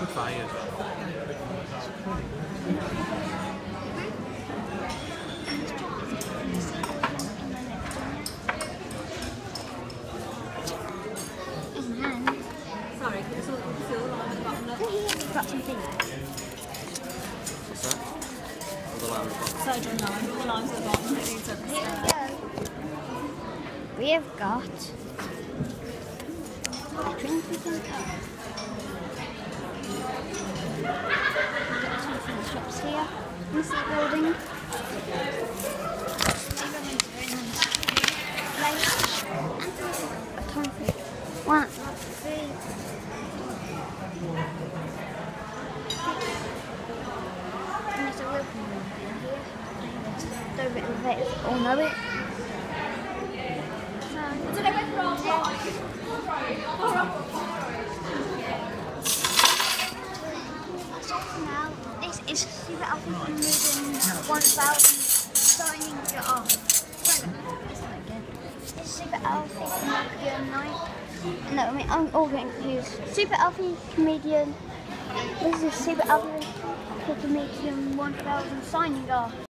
Good fire. Sorry, it's all line at the bottom. Got something. What's that? All the line at the bottom. Surgeon line, all the lines at the bottom. It needs at the Here start. we go. We have got a drink we can have. We've got some from the shops here. This is the building. Place. A ton of food. 1, 2, 3. And there's a welcome room in here. Don't really all know it. Now, this is Super Alpha Comedian 1000 signing off. It's Super Alpha Comedian 9. No, I mean, I'm all getting confused. Super Alpha Comedian. This is Super Alpha Comedian 1000 signing off.